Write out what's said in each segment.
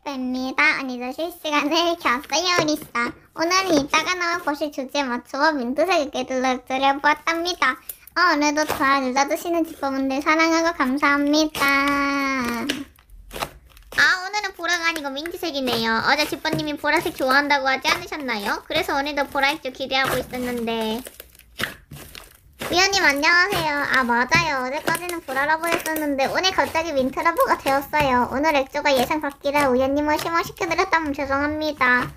찝찝입니다. 오늘도 실시간을 켰어요, 리사. 오늘은 이따가 나올 것이 주제 맞춰서 민트색에 들려보았답니다. 오늘도 좋아요 눌러주시는 집보분들 사랑하고 감사합니다. 오늘은 보라가 아니고 민트색이네요. 어제 집보님이 보라색 좋아한다고 하지 않으셨나요? 그래서 오늘도 보라색도 기대하고 있었는데. 위원님 안녕하세요. 맞아요. 어제까지는 보라라고 했었는데 오늘 갑자기 민트라보가 되었어요. 오늘 액조가 예상 밖이라 위원님을 실망시켜드렸다면 죄송합니다.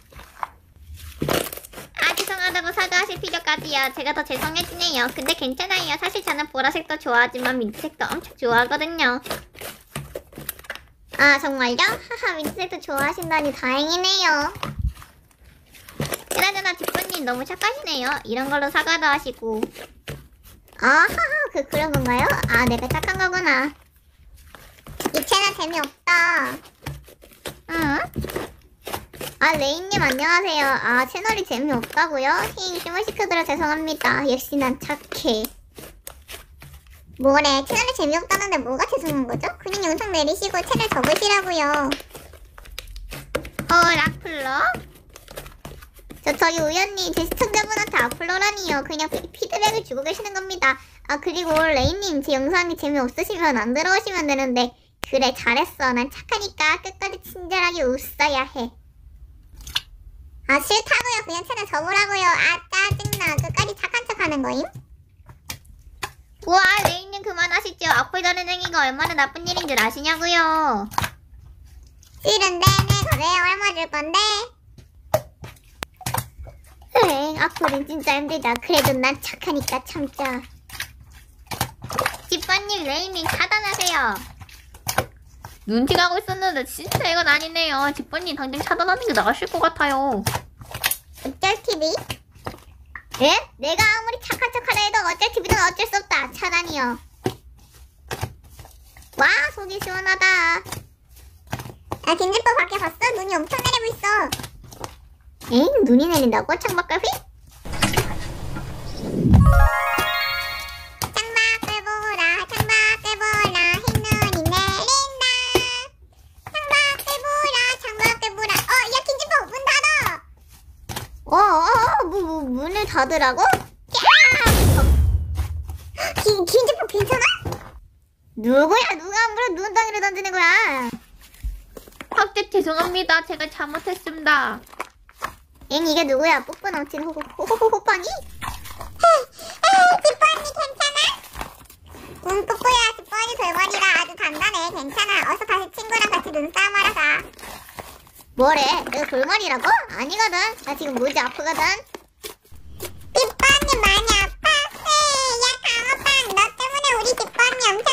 죄송하다고 사과하실 필요까지요. 제가 더 죄송해지네요. 근데 괜찮아요. 사실 저는 보라색도 좋아하지만 민트색도 엄청 좋아하거든요. 정말요? 하하, 민트색도 좋아하신다니 다행이네요. 그나저나 집부님 너무 착하시네요. 이런 걸로 사과도 하시고. 하하, 그런 건가요? 내가 착한 거구나. 이 채널 재미없다. 응? 레인님 안녕하세요. 채널이 재미없다고요? 실망시켜드려 죄송합니다. 역시 난 착해. 뭐래, 채널이 재미없다는데 뭐가 죄송한 거죠? 그냥 영상 내리시고 채널 접으시라고요. 악플러? 저기 우연님, 제 시청자분한테 악플러라니요. 그냥 피드백을 주고 계시는 겁니다. 그리고 레인님, 제 영상이 재미없으시면 안 들어오시면 되는데. 그래, 잘했어. 난 착하니까 끝까지 친절하게 웃어야 해. 싫다고요. 그냥 채널 접으라고요. 짜증나. 끝까지 착한 척 하는 거임? 우와, 레인님 그만하시죠. 악플 다는 행위가 얼마나 나쁜 일인 줄 아시냐고요. 싫은데, 그래, 얼마 줄 건데? 악플은 진짜 힘들다. 그래도 난 착하니까 참자. 집사님, 레인님 차단하세요. 눈팅하고 있었는데 진짜 이건 아니네요. 집부님 당장 차단하는 게 나으실 것 같아요. 어쩔 TV? 예? 내가 아무리 착한 척하려 해도 어쩔 TV는 어쩔 수 없다. 차단이요. 와, 속이 시원하다. 김집보 밖에 봤어? 눈이 엄청 내리고 있어. 눈이 내린다고? 창밖을 휙? 창밖을 보라, 창밖을 보라, 흰눈이 내린다. 창밖을 보라, 창밖을 보라. 야, 김집보 문 닫아. 문을 닫으라고? 김집보 괜찮아? 누구야? 누가 함부로 눈덩이를 던지는 거야? 확대 죄송합니다. 제가 잘못했습니다. 이게 누구야? 뽀뽀 넘친 호빵이? 집보언니 괜찮아? 뽀뽀야, 집보언니 돌머리라 아주 단단해. 괜찮아. 어서 다시 친구랑 같이 눈싸움 하러 가. 뭐래? 내가 돌머리라고? 아니거든. 나 지금 무지 아프거든. 집보언니 많이 아파? 야, 강호빵, 너 때문에 우리 집보언니 엄청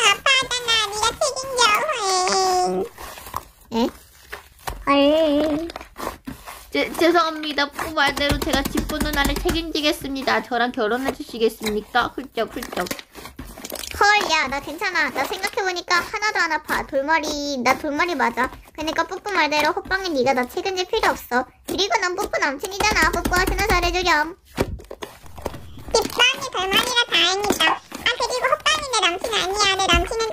아파하잖아. 네가 책임져. 헐. 죄송합니다. 뽀 말대로 제가 집부 누나를 책임지겠습니다. 저랑 결혼해 주시겠습니까? 훌쩍. 헐, 야, 나 괜찮아. 나 생각해보니까 하나도 안 아파. 나 돌머리 맞아. 그러니까 뽀뽀 말대로 호빵은 네가 나 책임질 필요 없어. 그리고 넌 뽀뽀 남친이잖아. 뽀뽀하시나 잘해주렴. 집사언니 돌머리라 다행이다. 그리고 호빵이 내 남친 아니야. 내 남친은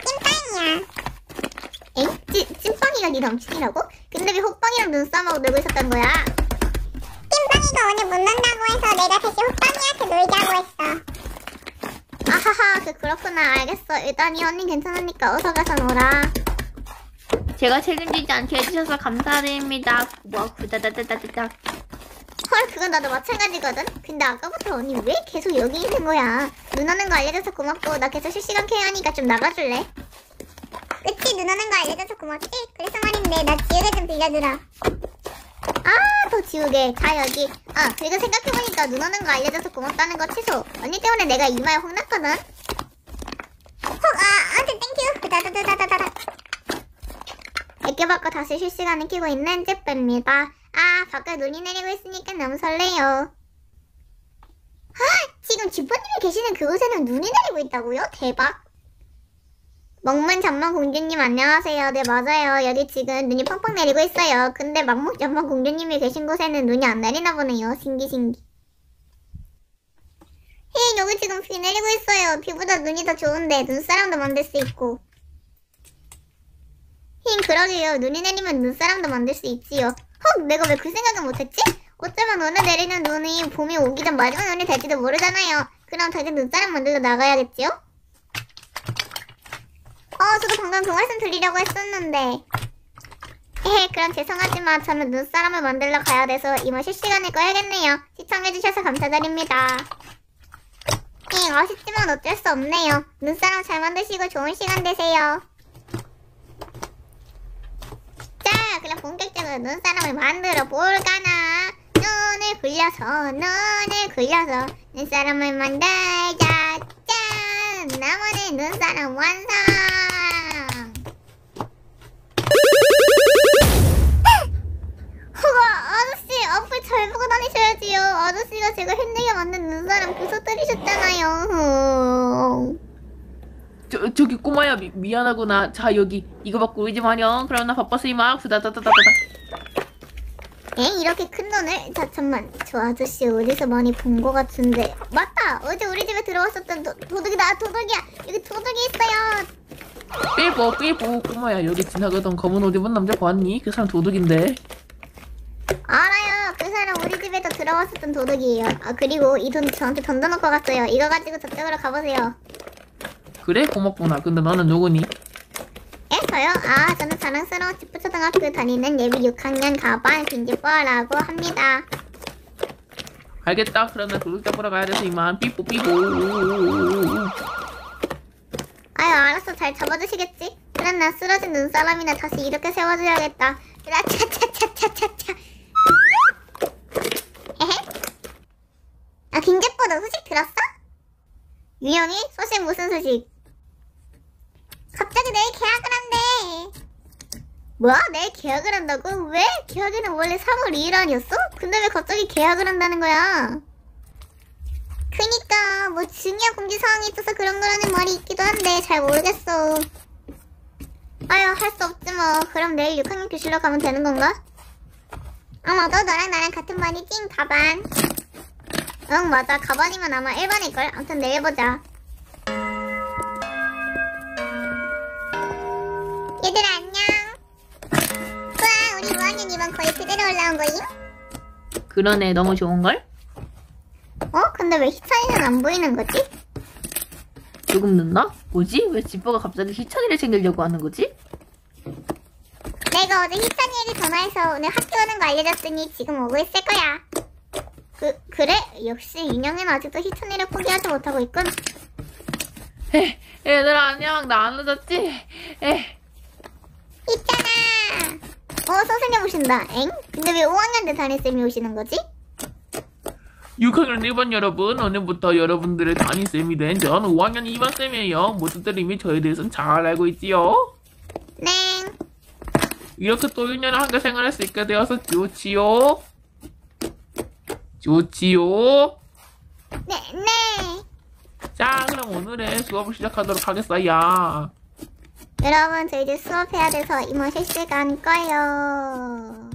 찐빵이야. 찐빵이가 네 남친이라고? 근데 왜 호빵이랑 눈싸움하고 놀고 있었던 거야? 찐빵이가 오늘 못 논다고 해서 내가 대신 호빵이한테 놀자고 했어. 아하하, 그렇구나. 알겠어. 일단 이 언니 괜찮으니까 어서 가서 놀아. 제가 책임지지 않게 해주셔서 감사드립니다. 구다다다다다다. 헐, 그건 나도 마찬가지거든? 근데 아까부터 언니 왜 계속 여기 있는 거야? 눈 오는 거 알려줘서 고맙고 나 계속 실시간 케어 하니까 좀 나가줄래? 그치, 눈 오는 거 알려줘서 고맙지? 그래서 말인데 나 지우개 좀 빌려주라. 더 지우개. 자, 여기. 그리고 생각해보니까 눈 오는 거 알려줘서 고맙다는 거 취소. 언니 때문에 내가 이마에 혹 났거든? 아무튼 땡큐. 다다다다다다. 애껴 받고 다시 실시간을 켜고 있는 찌빼입니다. 밖에 눈이 내리고 있으니까 너무 설레요. 지금 집부님이 계시는 그곳에는 눈이 내리고 있다고요? 대박. 먹문 전문 공주님 안녕하세요. 네, 맞아요. 여기 지금 눈이 펑펑 내리고 있어요. 근데 먹문 전문 공주님이 계신 곳에는 눈이 안 내리나 보네요. 신기. 여기 지금 비 내리고 있어요. 비보다 눈이 더 좋은데 눈사람도 만들 수 있고. 그러게요. 눈이 내리면 눈사람도 만들 수 있지요. 헉, 내가 왜 그 생각을 못했지? 어쩌면 오늘 내리는 눈이 봄이 오기 전 마지막 눈이 될지도 모르잖아요. 그럼 당장 눈사람 만들러 나가야겠지요? 저도 방금 그 말씀 드리려고 했었는데. 그럼 죄송하지만 저는 눈사람을 만들러 가야 돼서 이만 실시간에 꺼야겠네요. 시청해주셔서 감사드립니다. 아쉽지만 어쩔 수 없네요. 눈사람 잘 만드시고 좋은 시간 되세요. 자, 그럼 본격적으로 눈사람을 만들어 볼까나. 눈을 굴려서 눈사람을 만들자. 짠! 나만의 눈사람 완성! 아저씨, 앞을 잘 보고 다니셔야지요. 아저씨가 제가 힘들게 만든 눈사람 부숴뜨리셨잖아요. 저기 꼬마야 미안하구나. 자 여기 이거 받고 우리 집 안녕. 그럼 나 바빠서 이만 후다다다다다. 이렇게 큰 눈을? 잠깐만, 저 아저씨 어디서 많이 본 것 같은데. 맞다! 어제 우리 집에 들어왔었던 도둑이다. 도둑이야. 여기 도둑이 있어요. 삐뽀 꼬마야 여기 지나가던 검은 옷 입은 남자 보았니? 그 사람 도둑인데. 알아요. 그 사람 우리 집에도 들어왔었던 도둑이에요. 그리고 이 돈 저한테 던져놓고 갔어요. 이거 가지고 저쪽으로 가보세요. 그래? 고맙구나. 근데 너는 누구니? 저요? 저는 자랑스러운 지프초등학교 다니는 예비 6학년 가반 김지뽀라고 합니다. 알겠다. 그럼 나 도둑 잡으러 가야 돼서 이만. 삐뽀. 알았어. 잘 잡아주시겠지? 그럼 난 쓰러진 눈사람이나 다시 이렇게 세워줘야겠다. 차차차차차차. 김지뽀 너 소식 들었어? 유영이? 소식 무슨 소식? 갑자기 내일 계약을 한대. 뭐? 내일 계약을 한다고? 왜? 계약일은 원래 3월 2일 아니었어? 근데 왜 갑자기 계약을 한다는 거야? 그니까 뭐 중요한 공지사항이 있어서 그런 거라는 말이 있기도 한데 잘 모르겠어. 할 수 없지 뭐. 그럼 내일 6학년 교실로 가면 되는 건가? 맞아. 너랑 나랑 같은 반이지? 가반. 응 맞아. 가반이면 아마 1반일걸? 아무튼 내일 보자. 얘들아 안녕. 우와 우리 5학년 이번 거의 그대로 올라온 거임? 그러네. 너무 좋은걸? 근데 왜 희찬이는 안 보이는 거지? 조금 늦나? 뭐지? 왜 지뽀가 갑자기 희찬이를 챙기려고 하는 거지? 내가 어제 희찬이에게 전화해서 오늘 학교 오는 거 알려줬더니 지금 오고 있을 거야. 그래? 역시 윤영이는 아직도 희찬이를 포기하지 못하고 있군. 얘들아 안녕. 나 안 늦었지? 있잖아. 선생님 오신다. 근데 왜 5학년 때 담임쌤이 오시는 거지? 6학년 1반 여러분, 오늘부터 여러분들의 담임쌤이 된 전 5학년 2반쌤이에요. 모두들 이미 저에 대해서는 잘 알고 있지요? 네. 이렇게 또 1년을 함께 생활할 수 있게 되어서 좋지요? 네. 자, 그럼 오늘의 수업을 시작하도록 하겠어요. 여러분 저 이제 수업해야 돼서 이모 실시간 꺼요.